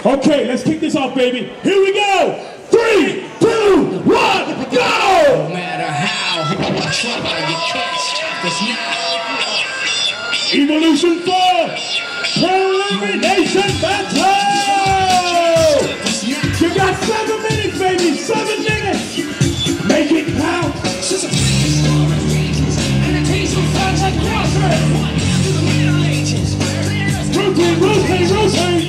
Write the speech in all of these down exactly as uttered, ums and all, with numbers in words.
Okay, let's kick this off, baby. Here we go. Three, two, one, go! No matter how I try, you can't stop us now. Evolution four, Elimination Battle! You got seven minutes, baby, seven minutes! Make it count! Rotate, rotate, rotate!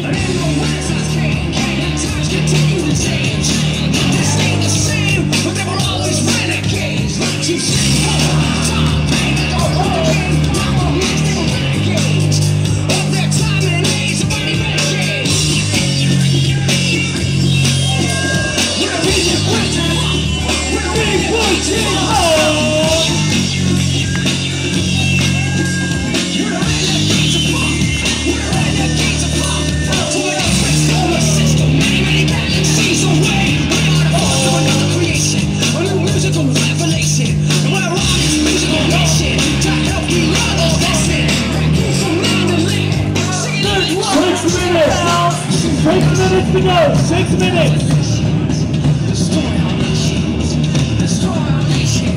Six minutes to go, six minutes. Destroy our nations, destroy our nations.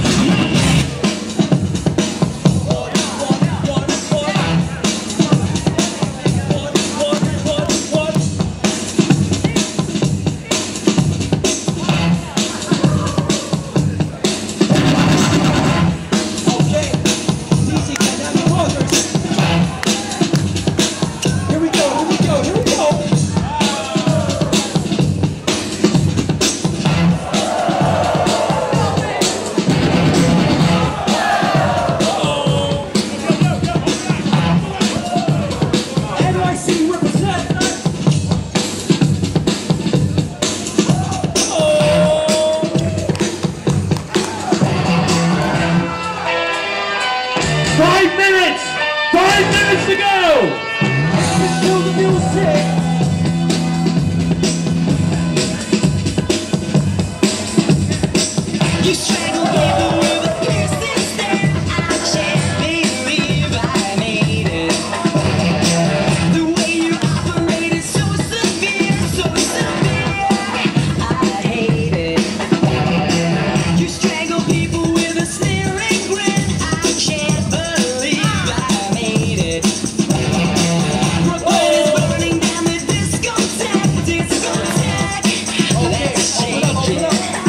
Five minutes! Five minutes to go! Feel the music! You strangle people with a piercing stare. I can't believe I made it. The way you operate is so severe, so severe. I hate it. You strangle people with a sneering grin. I can't believe I made it. Brooklyn is burning down the discotheque, discotheque. Let's shake it.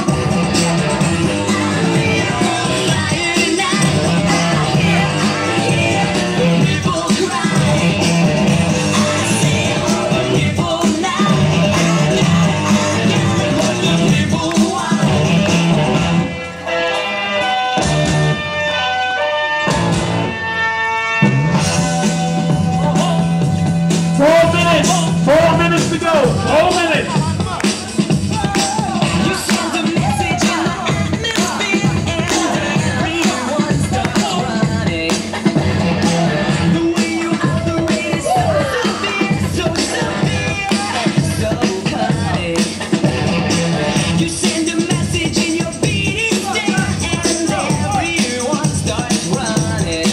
Four minutes! Four minutes to go! Four minutes! You send a message in the atmosphere and everyone starts running. The way you operate is so severe, so severe, so cunning. You send a message in your beating stare and everyone starts running.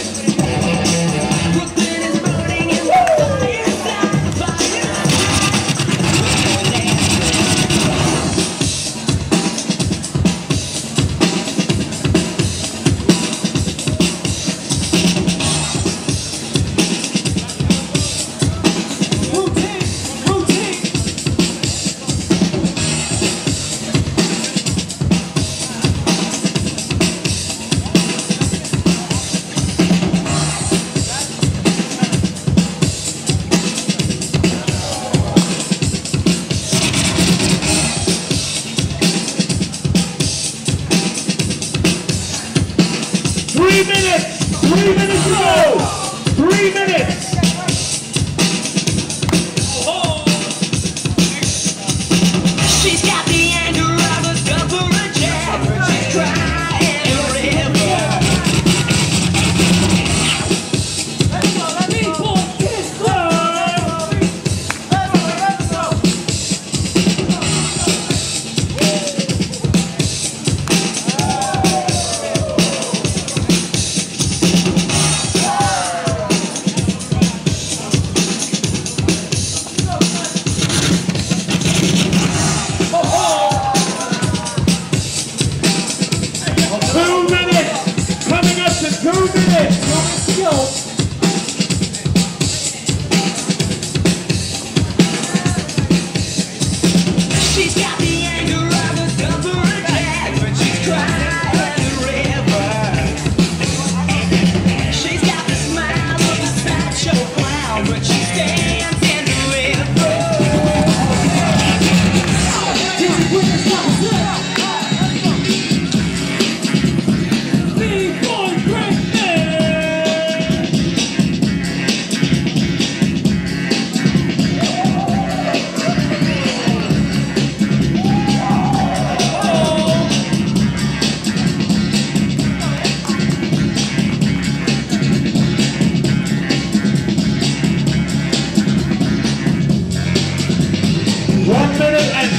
Brooklyn is burning and the fire.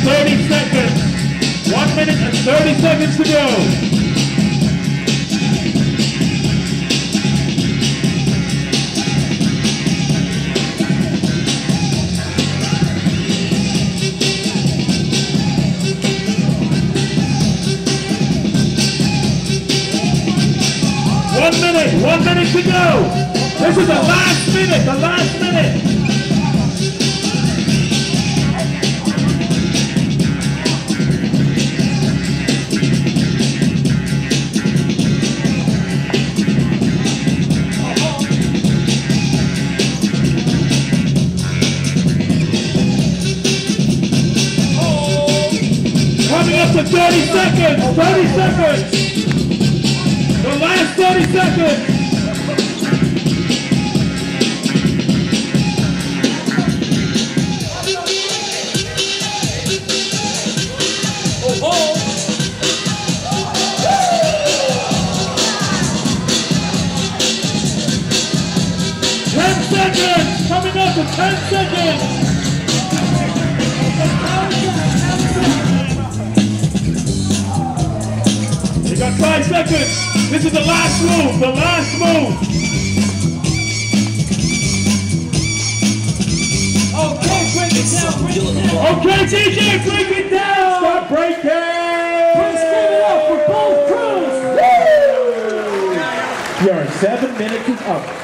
thirty seconds. One minute and thirty seconds to go. One minute, one minute to go. This is the last minute, the last minute. Coming up to thirty seconds, thirty seconds. The last thirty seconds. Oh, oh. ten seconds. Coming up to ten seconds. You got five seconds. This is the last move, the last move. Okay, break it down, break it down. Okay, D J, break it down. Start breaking. Please give it up for both crews. Your seven minutes is up.